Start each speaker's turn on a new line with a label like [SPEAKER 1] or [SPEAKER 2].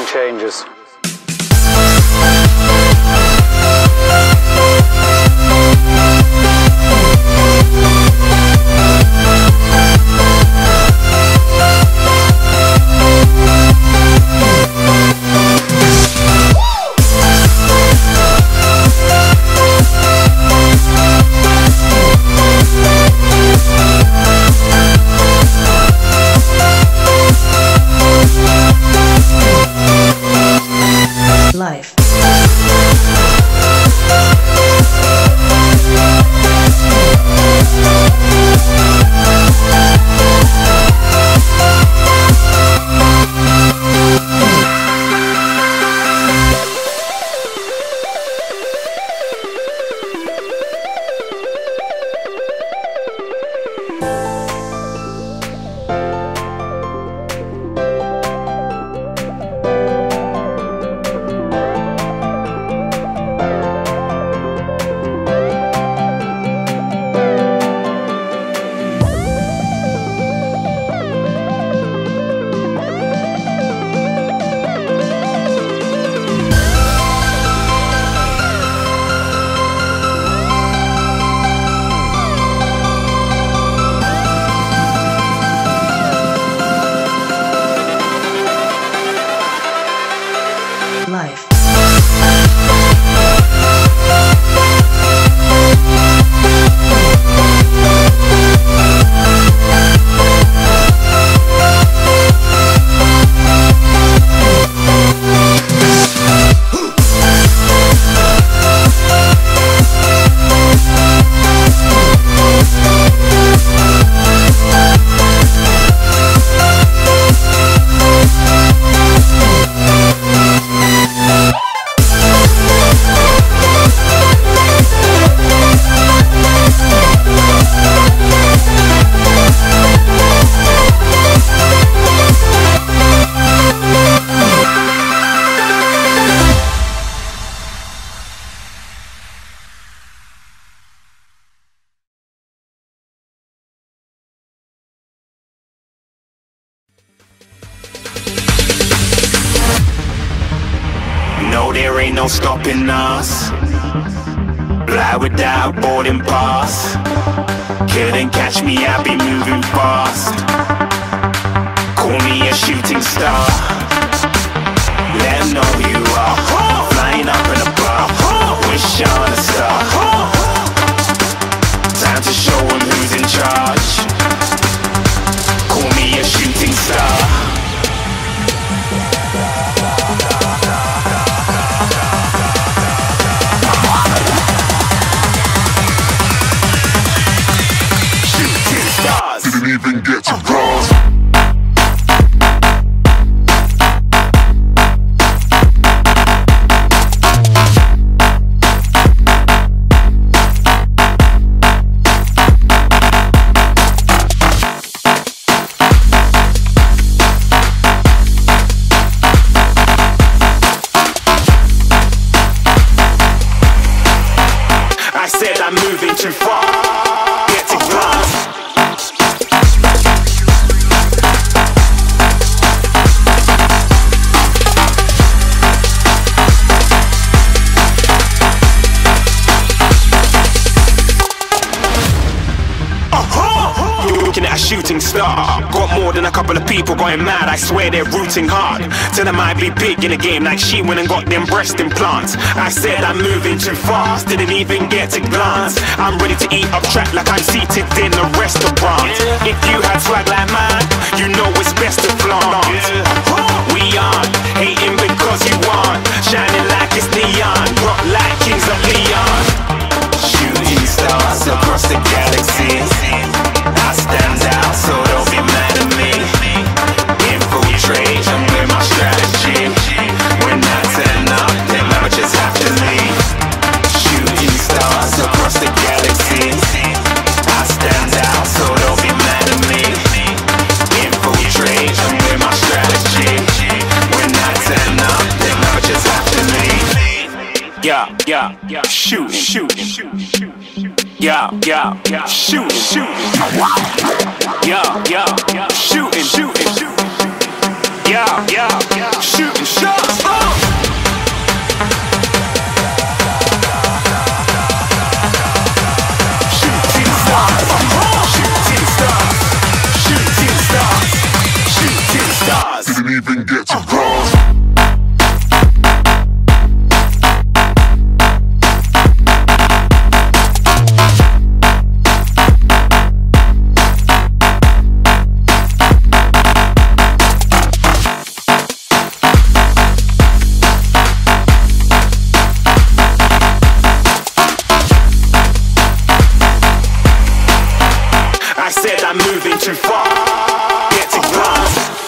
[SPEAKER 1] changes.
[SPEAKER 2] Life. Life.
[SPEAKER 3] No, there ain't no stopping us. Fly without boarding pass. Couldn't catch me, I be moving fast. Call me a shooting star. Let 'em know who you are. Flying up in a bar. Wish on a star. Time to show 'em who's in charge. Call me a shooting star. Didn't even get to cross. I said I'm moving too far. Get to glass. Looking at a shooting star. Got more than a couple of people going mad, I swear they're rooting hard. Tell them I be big in the game like she went and got them breast implants. I said I'm moving too fast, didn't even get to glance. I'm ready to eat up track like I'm seated in a restaurant. If you had swag like mine, you know it's best to flaunt. We aren't hating because you aren't shining like it's neon, rock like kings of Leon. Shooting stars across the galaxy. I stand out, so don't be mad at me. Infiltrate, I'm with my strategy. When I turn up, then amateurs have to leave. Shooting stars across the galaxy. I stand out, so don't be mad at me. Infiltrate, I'm with my strategy. When I turn up, then amateurs have to leave. Yeah, shooting. Yeah, shooting. Yeah, shooting. yeah, shooting shots. Shooting stars, shooting stars, shooting stars, shooting stars. Didn't even get to cross. I said I'm moving too far. Get to glass.